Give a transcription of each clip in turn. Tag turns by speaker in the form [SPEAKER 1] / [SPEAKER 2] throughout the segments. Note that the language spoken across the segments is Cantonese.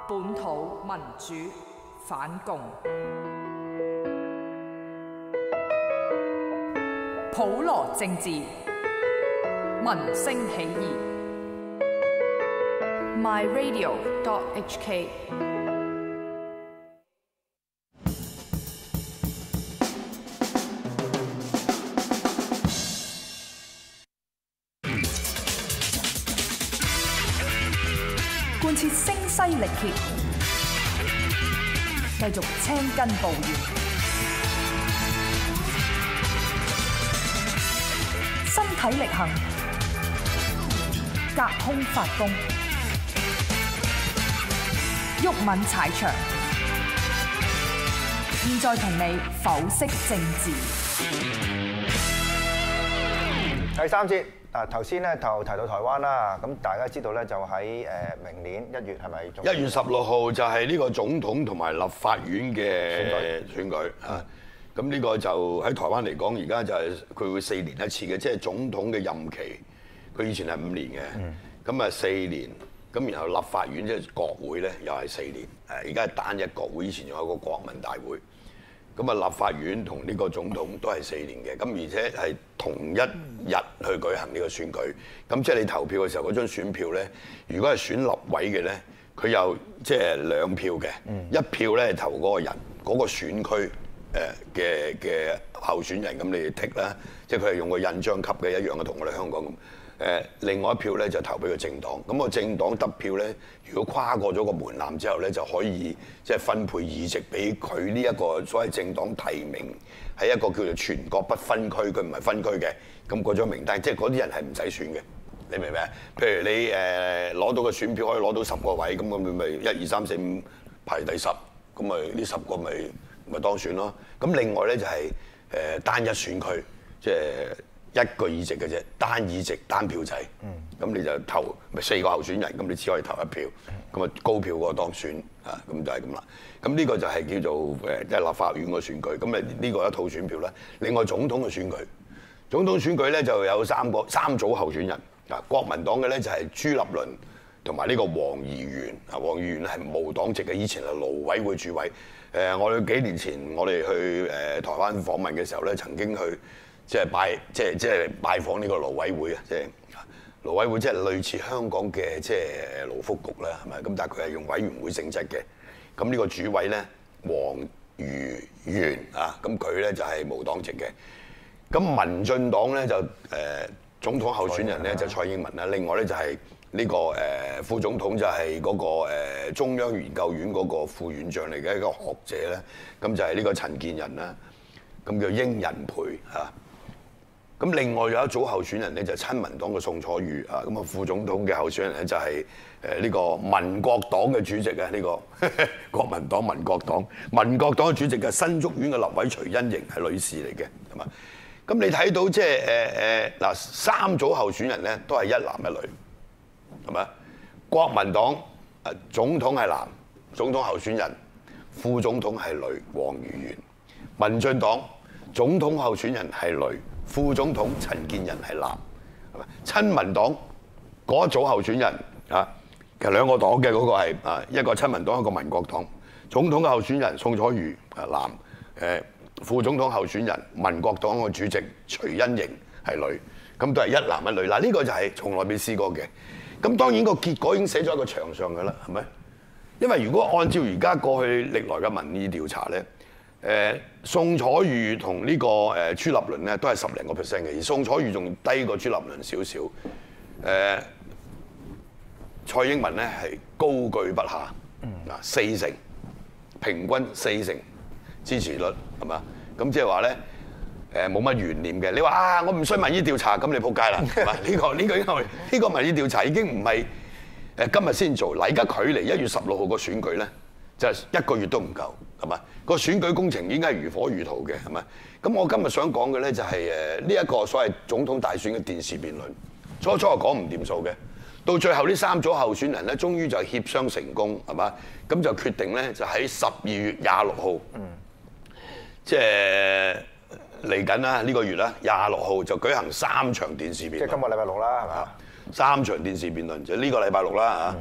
[SPEAKER 1] 本土民主反共，普羅政治，民聲起義。myradio.hk貫徹聲嘶力竭，繼續青筋暴現，身體力行，隔空發功，毓民踩場。現在同你剖析政治。
[SPEAKER 2] 第三節頭先咧就提到台灣啦，咁大家知道咧就喺明年1月係咪
[SPEAKER 3] ？1月16號就係呢個總統同埋立法院嘅選舉啊！咁呢個就喺台灣嚟講，而家就係佢會4年一次嘅，即係總統嘅任期，佢以前係5年嘅，咁啊4年，咁然後立法院即係國會咧又係4年，而家係單一國會，以前仲有個國民大會。咁啊，立法院同呢個總統都係4年嘅，咁而且係同一日去舉行呢個選舉。咁即係你投票嘅時候，嗰張選票咧，如果係選立委嘅咧，佢有即係2票嘅，一票咧投嗰個人嗰個選區嘅候選人，咁你剔啦，即係佢係用個印章級嘅一樣嘅，同我哋香港咁。另外一票咧就投俾個政黨，咁個政黨得票咧，如果跨過咗個門檻之後咧，就可以即係分配議席俾佢呢一個所謂政黨提名，係一個叫做全國不分區，佢唔係分區嘅，咁嗰張名單，即係嗰啲人係唔使選嘅，你明唔明啊？譬如你攞到個選票可以攞到10個位，咁你咪1、2、3、4、5排第10，咁咪呢10個咪當選咯。咁另外咧就係單一選區，即係1個議席嘅啫，單議席單票制，咁你就投咪4個候選人，咁你只可以投1票，咁啊高票嗰個當選啊，咁就係咁啦。咁呢個就係叫做即係立法院個選舉，咁啊呢個一套選票啦。另外總統嘅選舉，總統選舉咧就有3組候選人啊。國民黨嘅咧就係朱立倫同埋呢個黃宜元啊。黃宜元係無黨籍嘅，以前係勞委會主委。我哋幾年前我哋去台灣訪問嘅時候咧，曾經去。即係拜訪呢個勞委會啊！即係勞委會即係類似香港嘅即係勞福局啦，係咪？咁但係佢係用委員會性質嘅。咁呢個主委咧，黃宜元啊，咁佢咧就係無黨籍嘅。咁民進黨咧就總統候選人咧就蔡英文啦。另外咧就係呢個副總統就係嗰個中央研究院嗰個副院長嚟嘅一個學者咧。咁就係呢個陳建仁啦。咁叫英仁培啊。咁另外有一組候選人咧就係親民黨嘅宋楚瑜啊，咁啊副總統嘅候選人咧就係呢個民國黨嘅主席啊，呢個國民黨民國黨嘅主席嘅新竹縣嘅立委徐欣瑩係女士嚟嘅，係嘛？咁你睇到即係嗱3組候選人咧都係一男一女，係咪？國民黨總統係男，總統候選人，副總統係女，黃宜元；民進黨總統候選人係女，副總統陳建仁係男，係咪？親民黨嗰一組候選人啊，其實2個黨嘅嗰個係一個親民黨，一個民國黨。總統嘅候選人宋楚瑜男，副總統候選人民國黨嘅主席徐欣瑩係女，咁都係一男一女。嗱，呢個就係從來未試過嘅。咁當然個結果已經寫咗喺個牆上㗎啦，係咪？因為如果按照而家過去歷來嘅民意調查咧。宋楚瑜同呢個朱立倫咧都係10多個%嘅，而宋楚瑜仲低過朱立倫少少。蔡英文咧係高居不下，4成，平均4成支持率係嘛？咁即係話咧冇乜懸念嘅。你話我唔信民意調查，咁你仆街啦，係嘛？呢個民意調查已經唔係今日先做，嗱而家距離1月16號個選舉咧。就係1個月都唔夠，係嘛？個選舉工程已經係如火如荼嘅，係咪？咁我今日想講嘅咧就係呢一個所謂總統大選嘅電視辯論，初係講唔掂數嘅，到最後呢3組候選人咧，終於就協商成功，係嘛？咁就決定咧就喺12月26號，即係嚟緊啦呢個月啦，26號就舉行3場電視辯論，
[SPEAKER 2] 即係今個禮拜6啦，係嘛？
[SPEAKER 3] 3場電視辯論就呢個禮拜6啦嚇。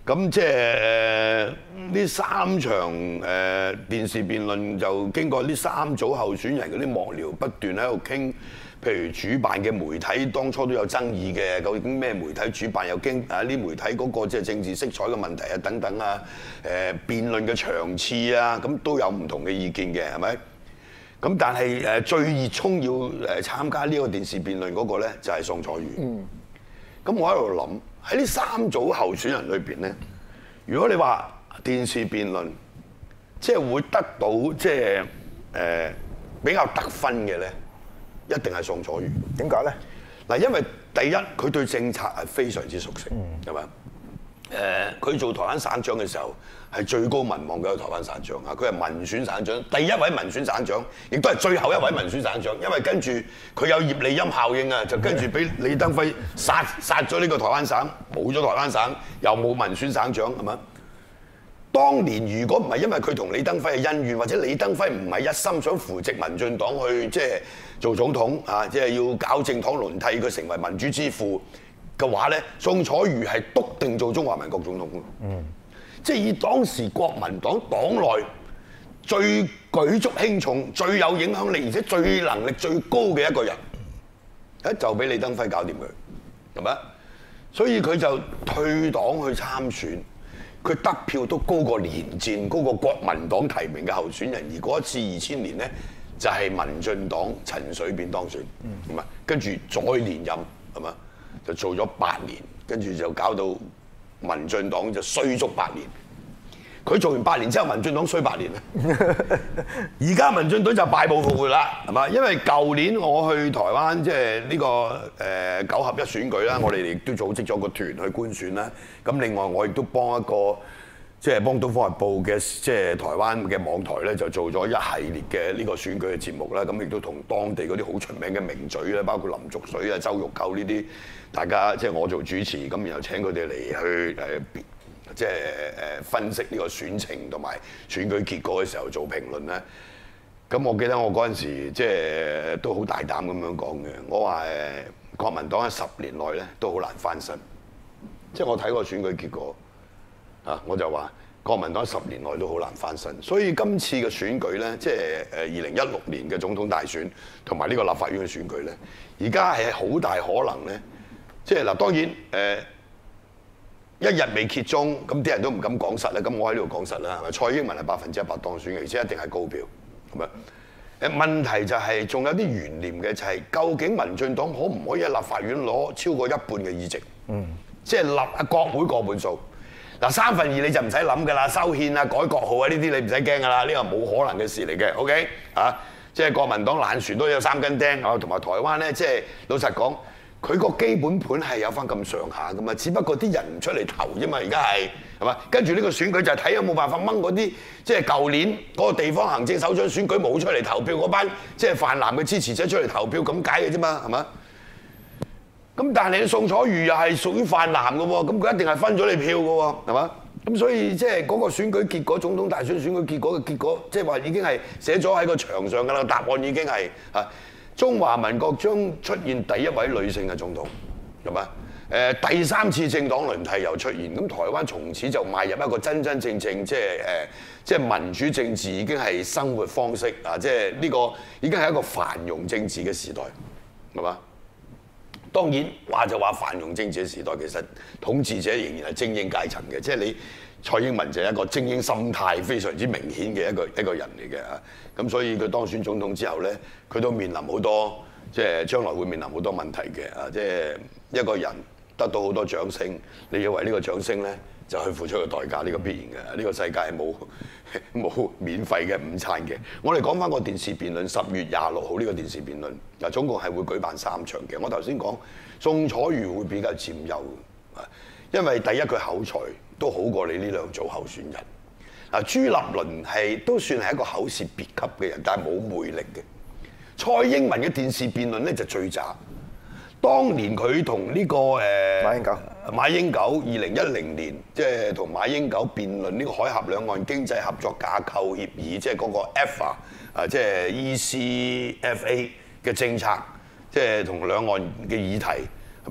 [SPEAKER 3] 咁即係呢3場電視辯論就經過呢3組候選人嗰啲幕僚不斷喺度傾，譬如主辦嘅媒體當初都有爭議嘅，究竟咩媒體主辦又經呢媒體嗰個即係政治色彩嘅問題啊等等啊，辯論嘅場次啊，咁都有唔同嘅意見嘅，係咪？咁但係最熱衷要參加呢個電視辯論嗰個咧就係宋楚瑜。咁我喺度諗喺呢3組候選人裏邊咧，如果你話電視辯論即係會得到即係比較得分嘅咧，一定係宋楚瑜。
[SPEAKER 2] 點解咧？嗱，
[SPEAKER 3] 因為第一佢對政策係非常之熟悉，係咪？佢做台灣省長嘅時候係最高民望嘅台灣省長啊！佢係民選省長，第一位民選省長，亦都係最後一位民選省長。因為跟住佢有葉利欽效應啊，就跟住俾李登輝殺咗呢個台灣省，冇咗台灣省，又冇民選省長，係咪？當年如果唔係因為佢同李登輝嘅恩怨，或者李登輝唔係一心想扶植民進黨去即係做總統啊，即係要搞政黨輪替，佢成為民主之父嘅話咧，宋楚瑜係篤定做中華民國總統嘅。即係以當時國民黨黨內最舉足輕重、最有影響力，而且最能力最高嘅一個人，就俾李登輝搞掂佢，係咪？所以佢就退黨去參選，佢得票都高過連戰、高過國民黨提名嘅候選人。而嗰一次2000年咧，就係民進黨陳水扁當選，係咪？跟住再連任，係咪？就做咗8年，跟住就搞到民進黨就衰足8年。佢做完8年之後，民進黨衰8年啦。而家民進黨就敗部復活啦，係嘛？因為舊年我去台灣，即係呢個9合1選舉啦，我哋亦都組織咗個團去觀選啦。咁另外我亦都幫一個即係幫《東方日報》嘅即係台灣嘅網台咧，就做咗一系列嘅呢個選舉嘅節目啦。咁亦都同當地嗰啲好出名嘅名嘴咧，包括林濁水啊、周玉蔻呢啲，大家即係我做主持，咁然後請佢哋嚟去即係分析呢個選情同埋選舉結果嘅時候做評論咧。咁我記得我嗰陣時即係都好大膽咁樣講嘅，我話國民黨喺10年內咧都好難翻身。即係我睇過選舉結果啊，我就話國民黨10年內都好難翻身。所以今次嘅選舉咧，即係2016年嘅總統大選同埋呢個立法院嘅選舉咧，而家係好大可能咧，即係嗱當然一日未揭盅，咁啲人都唔敢講實咧。咁我喺呢度講實啦，係咪？蔡英文係100%當選嘅，而且一定係高票，係咪？問題就係仲有啲懸念嘅，就係究竟民進黨可唔可以喺立法院攞超過1半嘅議席？即係國會過半數。嗱2/3你就唔使諗㗎啦，修憲啊、改國號啊呢啲你唔使驚㗎啦，呢個冇可能嘅事嚟嘅。OK 啊，即係國民黨爛船都有3根釘啊，同埋台灣咧，即係老實講。佢個基本盤係有翻咁上下噶嘛，只不過啲人唔出嚟投啫嘛，而家係嘛？跟住呢個選舉就係睇有冇辦法掹嗰啲，即係舊年嗰個地方行政首長選舉冇出嚟投票嗰班，即係泛藍嘅支持者出嚟投票咁解嘅啫嘛，係嘛？咁但係你宋楚瑜又係屬於泛藍嘅喎，咁佢一定係分咗你票嘅喎，係嘛？咁所以即係嗰個選舉結果，總統大選選舉結果嘅結果，即係話已經係寫咗喺個牆上㗎啦，答案已經係啊。中華民國將出現第一位女性嘅總統，係嘛？第3次政黨輪替又出現，咁台灣從此就邁入一個真真正正即係民主政治已經係生活方式啊！即係呢個已經係一個繁榮政治嘅時代，係嘛？當然話就話繁榮政治嘅時代，其實統治者仍然係精英階層嘅，即係你。蔡英文就係一個精英心態非常之明顯嘅一個人嚟嘅啊，咁所以佢當選總統之後咧，佢都面臨好多即係將來會面臨好多問題嘅啊！即係一個人得到好多掌聲，你以為呢個掌聲咧就去付出嘅代價，呢個必然嘅。呢個世界係冇免費嘅午餐嘅。我哋講翻個電視辯論，10月26號呢個電視辯論嗱，總共係會舉辦3場嘅。我頭先講宋楚瑜會比較佔優啊，因為第一佢口才都好過你呢2組候選人。嗱，朱立倫係都算係一個口舌別級嘅人，但係冇魅力嘅。蔡英文嘅電視辯論咧就最渣。當年佢同呢個馬英九2010年，即係同馬英九辯論呢個海峽兩岸經濟合作架構協議，即係嗰個 ECFA 啊，即係 ECFA 嘅政策，即係同兩岸嘅議題係咪？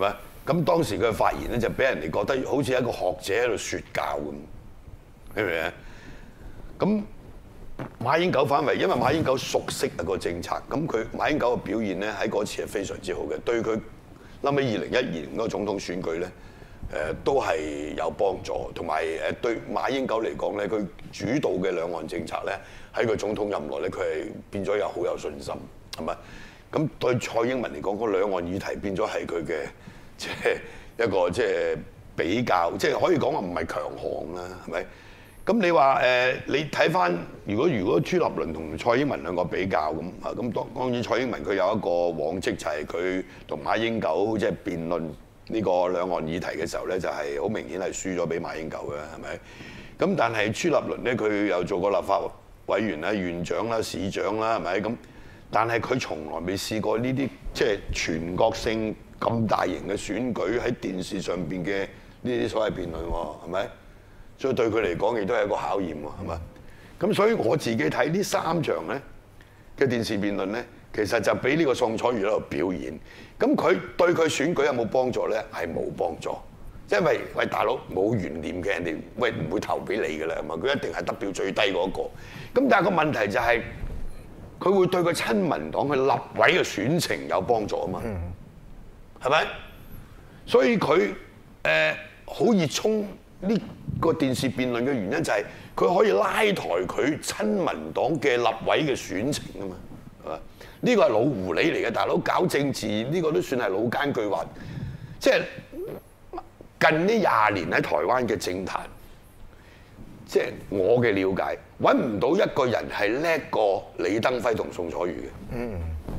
[SPEAKER 3] 咁當時佢嘅發言咧就俾人哋覺得好似一個學者喺度説教咁，明唔明啊？咁馬英九反為，因為馬英九熟悉個政策，咁馬英九嘅表現咧喺嗰次係非常之好嘅，對佢臨尾2012年嗰個總統選舉咧，都係有幫助，同埋對馬英九嚟講咧，佢主導嘅兩岸政策咧喺佢總統任內咧，佢係變咗好有信心，係咪？咁對蔡英文嚟講，嗰兩岸議題變咗係佢嘅即係一個即係比較，即係可以講話唔係強項啦，係咪？咁你話你睇翻如果朱立倫同蔡英文兩個比較咁啊，咁當然蔡英文佢有一個往績就係佢同馬英九即係辯論呢個兩岸議題嘅時候咧，就係好明顯係輸咗俾馬英九嘅，係咪？咁但係朱立倫咧，佢又做過立法委員啦、縣長啦、市長啦，係咪咁？但係佢從來未試過呢啲即係全國性咁大型嘅選舉喺電視上邊嘅呢啲所謂辯論喎，係咪？所以對佢嚟講亦都係一個考驗喎，係嘛？咁所以我自己睇呢3場咧嘅電視辯論咧，其實就俾呢個宋楚瑜喺度表演。咁佢對佢選舉有冇幫助咧？係冇幫助，因為喂大佬冇懸念嘅，人哋喂唔會投俾你㗎啦，係嘛？佢一定係得票最低嗰個。咁但係個問題就係，佢會對佢親民黨嘅立委嘅選情有幫助啊嘛，係咪？所以佢好熱衷呢個電視辯論嘅原因就係佢可以拉抬佢親民黨嘅立委嘅選情啊嘛，係嘛？呢個係老狐狸嚟嘅，大佬搞政治呢個都算係老奸巨猾。即係近呢20年喺台灣嘅政壇，即係我嘅了解，揾唔到一個人係叻過李登輝同宋楚瑜嘅。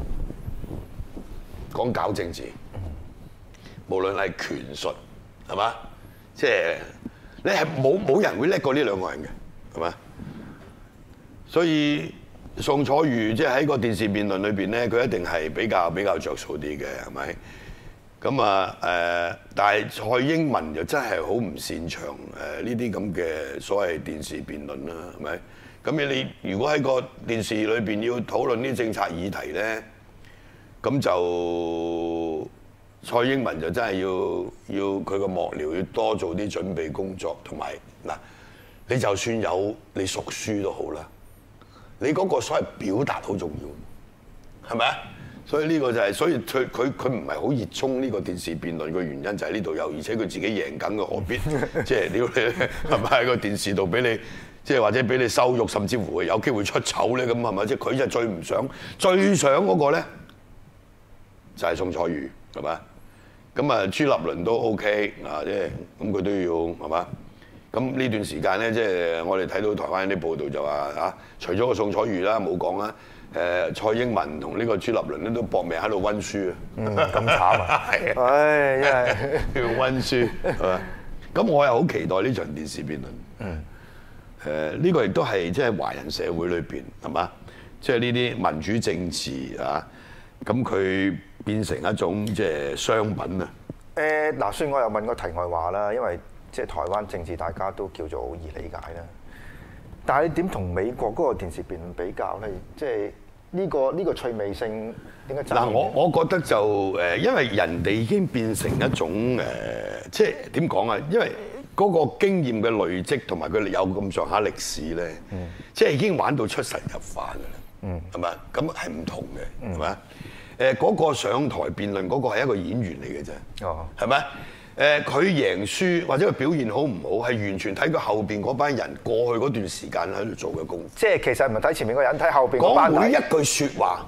[SPEAKER 3] 講搞政治，無論係權術，係嘛？即係你係冇人會叻過呢兩個人嘅，係嘛？所以宋楚瑜即係喺個電視辯論裏邊咧，佢一定係比較着數啲嘅，係咪？咁啊但係蔡英文就真係好唔擅長呢啲咁嘅所謂電視辯論啦，係咪？咁你如果喺個電視裏邊要討論啲政策議題咧，咁就蔡英文就真係要佢個幕僚要多做啲準備工作，同埋嗱，你就算有你熟書都好啦，你嗰個所謂表達好重要，係咪啊？所以呢個就係，所以佢唔係好熱衷呢個電視辯論嘅原因就喺呢度有，而且佢自己贏緊嘅何必即係屌你係咪喺個電視度俾你即係或者俾你羞辱，甚至乎有機會出醜咧咁係咪？即係佢就最唔想最想嗰個咧就係宋楚瑜係嘛？咁啊朱立倫都 OK 啊，即係咁佢都要係嘛？咁呢段時間咧，即係我哋睇到台灣啲報道就話啊，除咗個宋楚瑜啦冇講啦。蔡英文同呢個朱立倫咧都搏命喺度温書啊！
[SPEAKER 2] 咁慘啊！係啊！唉，真係
[SPEAKER 3] 要温書係嘛？咁我又好期待呢場電視辯論。呢個亦都係即係華人社會裏邊係嘛？即係呢啲民主政治啊，咁佢變成一種即係商品啊！
[SPEAKER 2] 嗱，雖然我又問個題外話啦，因為即係台灣政治大家都叫做好易理解啦。但係你點同美國嗰個電視辯論比較咧？即係呢個趣味性點解？
[SPEAKER 3] 嗱，我覺得就因為人哋已經變成一種即係點講啊？因為嗰個經驗嘅累積同埋佢哋有咁上下歷史咧，即係已經玩到出神入化㗎啦，係咪？咁係唔同嘅，係咪？嗰個上台辯論嗰個係一個演員嚟嘅啫，係咪？佢贏輸或者佢表現好唔好，係完全睇佢後邊嗰班人過去嗰段時間喺度做嘅功夫。即係
[SPEAKER 2] 其實唔係睇前面個人，睇後邊嗰班人。
[SPEAKER 3] 講每一句説話，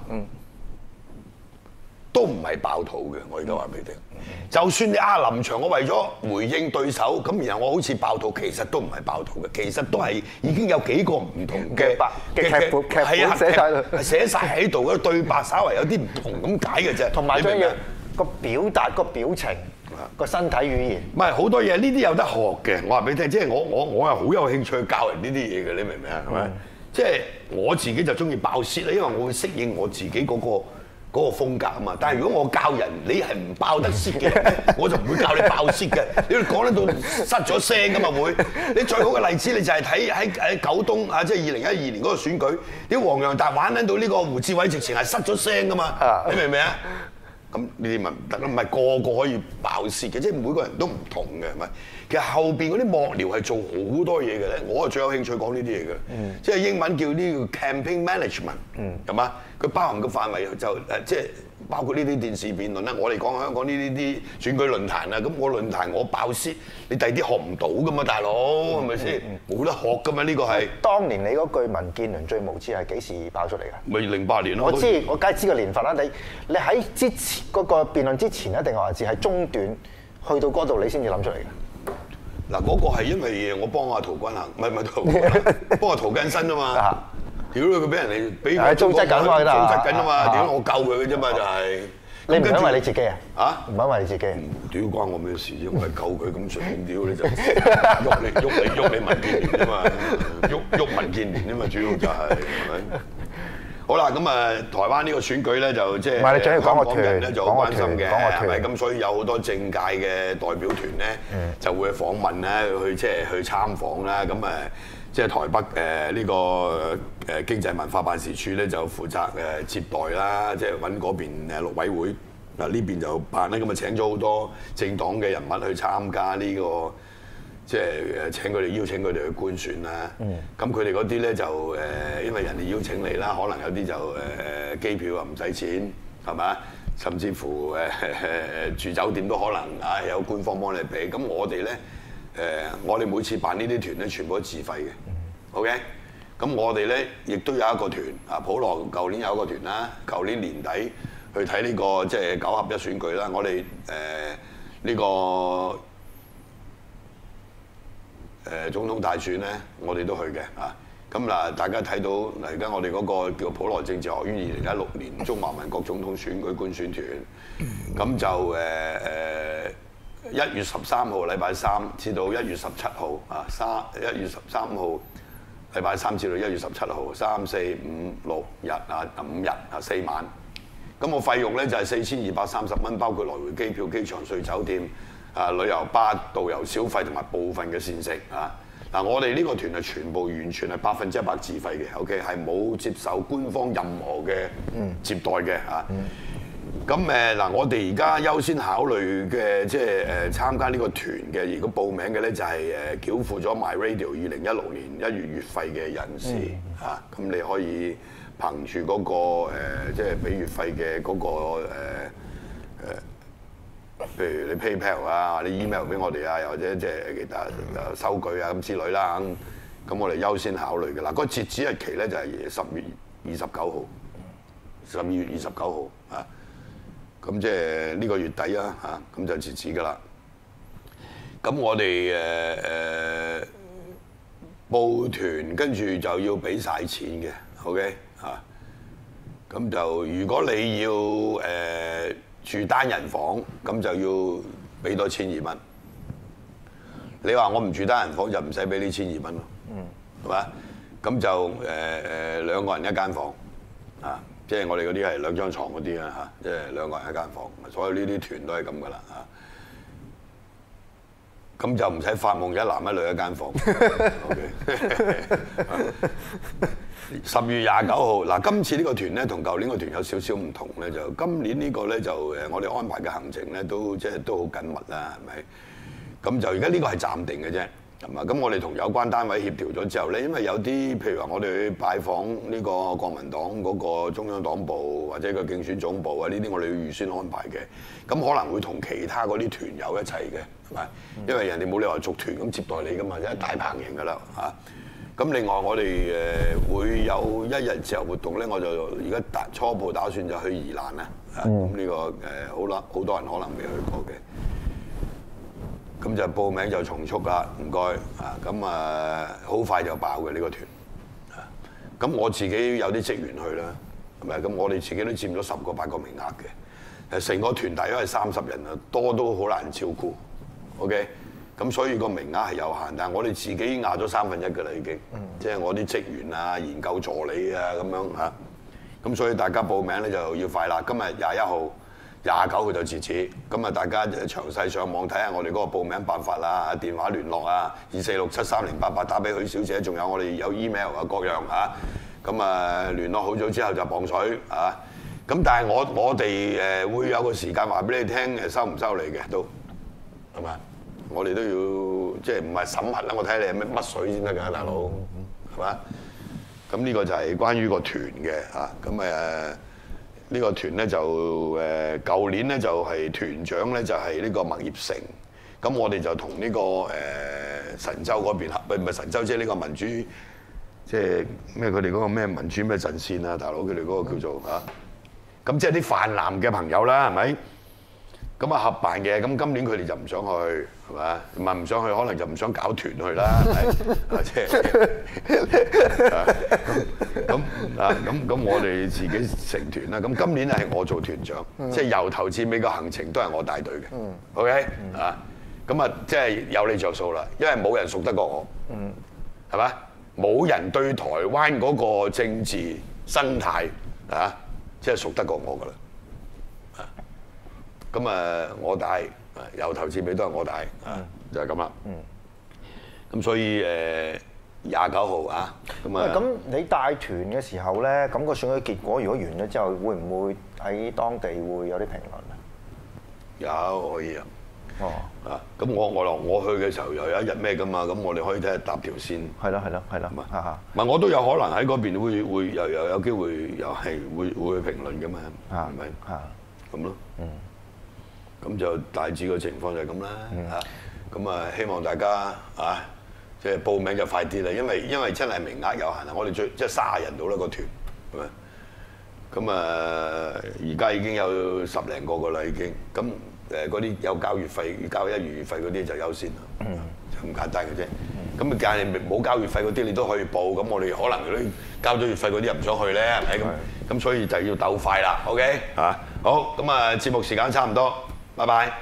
[SPEAKER 3] 都唔係爆肚嘅。我而家話俾你聽，就算你臨場我為咗回應對手，咁然後我好似爆肚，其實都唔係爆肚嘅，其實都係已經有幾個唔同嘅
[SPEAKER 2] 劇本寫晒啦，
[SPEAKER 3] 寫晒喺度嘅對白，稍為有啲唔同咁解嘅啫。
[SPEAKER 2] 同埋將要個表達個表情。個身體語言
[SPEAKER 3] 唔係好多嘢，呢啲有得學嘅。我話俾你聽，即係我係好有興趣教人呢啲嘢嘅，你明唔明啊？係咪？即係我自己就中意爆泄啦，因為我會適應我自己嗰個風格啊嘛。但係如果我教人，你係唔爆得泄嘅，我就唔會教你爆泄嘅。你講得到失咗聲噶嘛會？你最好嘅例子你就係睇喺九東啊，即係2012年嗰個選舉，啲黃洋達玩緊到呢個胡志偉直情係失咗聲噶嘛？你明唔明啊？ 咁呢啲咪唔得咯？唔係個個可以爆泄嘅，即係每個人都唔同嘅，係咪？其實後邊嗰啲幕僚係做好多嘢嘅咧，我係最有興趣講呢啲嘢嘅。即係英文叫呢個 campaign management，係嘛？佢包含嘅範圍就即係包括呢啲電視辯論啦。我哋講香港呢啲選舉論壇啊，咁我論壇我爆泄，你第啲學唔到噶嘛，大佬係咪先？冇得學噶嘛，呢個係。
[SPEAKER 2] 當年你嗰句民建聯最無知係幾時爆出嚟㗎？
[SPEAKER 3] 咪08年咯。
[SPEAKER 2] 我知，我梗係知個年份啦。你喺之前嗰個辯論之前一定話係中段去到嗰度，你先至諗出嚟嘅。
[SPEAKER 3] 嗱，嗰個係因為我幫阿陶君行，唔係陶君行，幫阿陶根新啊嘛。屌佢俾人哋俾我
[SPEAKER 2] 糟質緊嘛，
[SPEAKER 3] 糟質緊啊嘛。點解我救佢嘅啫嘛，就係。
[SPEAKER 2] 你唔係因為你自己啊？
[SPEAKER 3] 啊？
[SPEAKER 2] 唔係因為你自己？
[SPEAKER 3] 屌關我咩事啫？我係救佢咁順便，屌你就喐你民建聯啫嘛，喐民建聯啫嘛，主要就係咪？好啦，咁啊，台灣呢個選舉咧就即係香港人咧就好關心嘅，係咪？咁所以有好多政界嘅代表團咧就會訪問咧，去即係去參訪啦。咁即係台北呢個經濟文化辦事處咧就負責接待啦，即係揾嗰邊陸委會嗱呢邊就辦啦。咁啊請咗好多政黨嘅人物去參加呢個。即係請佢哋邀請佢哋去觀選啦。咁佢哋嗰啲咧就因為人哋邀請你啦，可能有啲就機票啊唔使錢，係咪？甚至乎住酒店都可能有官方幫你俾。咁我哋咧我哋每次辦呢啲團咧，全部都自費嘅。OK。咁我哋咧亦都有一個團啊，普羅舊年有一個團啦，舊年年底去睇呢個即係9合1選舉啦。我哋呢個。總統大選咧，我哋都去嘅啊！咁嗱，大家睇到嗱，而家我哋嗰個叫普羅政治學院2016年中華民國總統選舉觀選團，咁就1月13號禮拜3至到1月17號啊，1月13號禮拜3至到1月17號，3、4、5、6日啊，5日啊4晚。咁我費用咧就係4230蚊，包括來回機票、機場稅、酒店。旅遊巴、導遊小費同埋部分嘅膳食啊！嗱，我哋呢個團係全部完全係100%自費嘅 ，OK， 係冇接受官方任何嘅接待嘅啊！咁嗱，我哋而家優先考慮嘅即係參加呢個團嘅，如果報名嘅咧就係繳付咗 MyRadio 2016年1月月費嘅人士啊！咁你可以憑住嗰個即係俾月費嘅嗰個譬如你 PayPal 啊，你 email 俾我哋啊，又或者即係其他收據啊咁之類啦，咁我哋優先考慮嘅啦。個截止日期咧就係12月29號，12月29號啊。咁即係呢個月底啊，嚇咁就截止噶啦。咁我哋報團跟住就要俾晒錢嘅 ，OK 啊。咁就如果你要住單人房，咁就要俾多1200蚊。你話我唔住單人房就唔使俾呢1200蚊咯，係嘛？咁就2個人一間房，啊，即係我哋嗰啲係2張床嗰啲啦嚇，即係2個人一間房。所有呢啲團都係咁噶啦嚇。咁就唔使發夢一男一女一間房。10月29號嗱，今次呢個團咧同舊年個團有少少唔同咧，就今年呢個咧就我哋安排嘅行程咧都即係都好緊密啦，係咪？咁就而家呢個係暫定嘅啫，係嘛？咁我哋同有關單位協調咗之後咧，因為有啲譬如話我哋去拜訪呢個國民黨嗰個中央黨部或者個競選總部啊，呢啲我哋要預先安排嘅，咁可能會同其他嗰啲團友一齊嘅，係咪？因為人哋冇理由逐團咁接待你噶嘛，一大棚型噶啦嚇。咁另外我哋會有一日自由活動咧，我就而家初步打算就去宜蘭啦。咁呢個好多人可能未去過嘅。咁就報名就從速啦，唔該啊！咁好快就爆嘅呢個團。咁我自己有啲職員去啦，係咪？咁我哋自己都佔咗10個8個名額嘅。成個團大約係30人啊，多都好難照顧。OK。咁所以個名額係有限，但係我哋自己壓咗1/3㗎啦，已經。即係我啲職員啊、研究助理啊咁樣嚇。咁所以大家報名咧就要快啦。今日21號、29號就截止。咁啊，大家詳細上網睇下我哋嗰個報名辦法啦，電話聯絡啊，24673088打俾許小姐，仲有我哋有 email 啊各樣嚇。咁聯絡好咗之後就磅水啊。 咁但係我哋會有個時間話俾你聽收唔收你嘅都係咪？我哋都要即係唔係審核啦？我睇你係乜水先得㗎，大佬係嘛？咁呢個就係關於個團嘅嚇。咁呢個團咧就舊年咧就係團長咧就係呢個麥業成。咁我哋就同呢個神州嗰邊合，唔係神州，即係呢個民主，即係咩？佢哋嗰個咩民主咩陣線啊，大佬佢哋嗰個叫做嚇。咁即係啲泛藍嘅朋友啦，係咪？咁啊合辦嘅，咁今年佢哋就唔想去，係嘛？唔想去，可能就唔想搞團去啦，係即係咁我哋自己成團啦。咁今年係我做團長，即係由頭至尾個行程都係我帶隊嘅。OK 啊，咁啊即係有你着數啦，因為冇人熟得過我，係嘛？冇人對台灣嗰個政治生態啊，即係熟得過我㗎啦。咁我帶，由頭至尾都係我帶，就係咁啦。咁所以29號啊，
[SPEAKER 2] 咁你帶團嘅時候咧，咁個選舉結果如果完咗之後，會唔會喺當地會有啲評論啊？
[SPEAKER 3] 有可以啊。咁我去嘅時候又有一日咩㗎嘛，咁我哋可以睇下搭條線。係啦。唔係我都有可能喺嗰邊會又有機會又係會評論㗎嘛，係咪？咁咯。咁就大致個情況就係咁啦嚇，咁希望大家即係報名就快啲啦，因為真係名額有限啊！我哋即係30人到啦個團，係咪？咁而家已經有10零個㗎啦已經，咁嗰啲有交月費、交1月月費嗰啲就優先啦，就咁簡單嘅啫。咁但係冇交月費嗰啲你都可以報，咁我哋可能嗰啲交咗月費嗰啲又唔想去咧，係咪咁？所以就要鬥快啦 ，OK 嚇？好，咁節目時間差唔多。拜拜！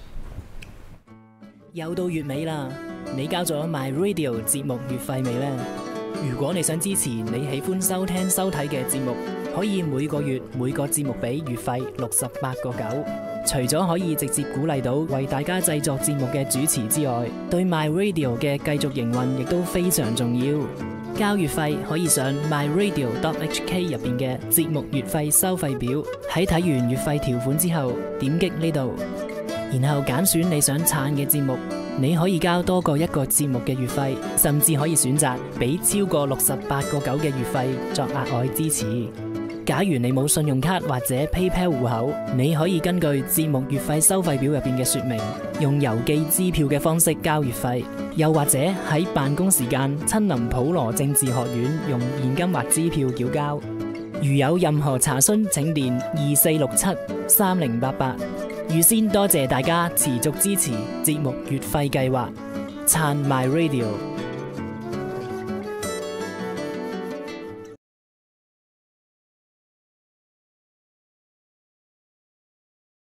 [SPEAKER 4] 又到月尾啦，你交咗 My Radio 節目月費未呢？如果你想支持你喜歡收聽收睇嘅節目，可以每個月每個節目俾月費68個9。除咗可以直接鼓勵到為大家製作節目嘅主持之外，對 My Radio 嘅繼續營運亦都非常重要。交月費可以上 myradio.hk 入邊嘅節目月費收費表，喺睇完月費條款之後，點擊呢度，然後揀選你想撐嘅節目。你可以交多過一個節目嘅月費，甚至可以選擇俾超過68個9嘅月費作額外支持。假如你冇信用卡或者 PayPal 戶口，你可以根據節目月費收費表入邊嘅說明，用郵寄支票嘅方式交月費，又或者喺辦公時間親臨普羅政治學院用現金或支票繳交。如有任何查詢，請電24673088。預先多謝大家持續支持節目月費計劃，撐 My Radio。